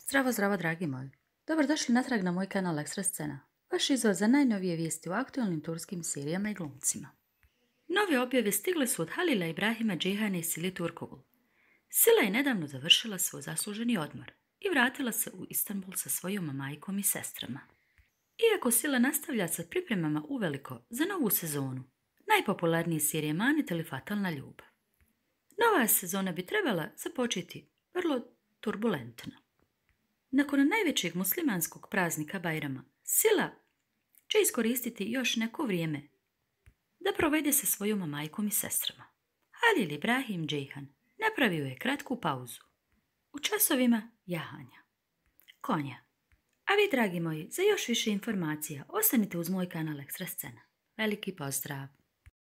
Zdravo, zdravo, dragi moji. Dobrodošli natrag na moj kanal Ekstra Scena, vaš izvor za najnovije vijesti o aktualnim turskim serijama i glumcima. Nove objave stigle su od Halila Ibrahima Ceyhan'e i Sili Turkogul. Sila je nedavno završila svoj zasluženi odmor i vratila se u Istanbul sa svojom majkom i sestrama. Iako Sila nastavlja sa pripremama uveliko za novu sezonu, najpopularnije serije Manet ili Fatalna ljubav. Nova sezona bi trebala započeti vrlo turbulentno. Nakon najvećeg muslimanskog praznika Bajrama, Sila će iskoristiti još neko vrijeme da provede sa svojom majkom i sestrama. Halil Ibrahim Ceyhan napravio je kratku pauzu u časovima jahanja konja. A vi, dragi moji, za još više informacija ostanite uz moj kanal Ekstra Scena. Veliki pozdrav!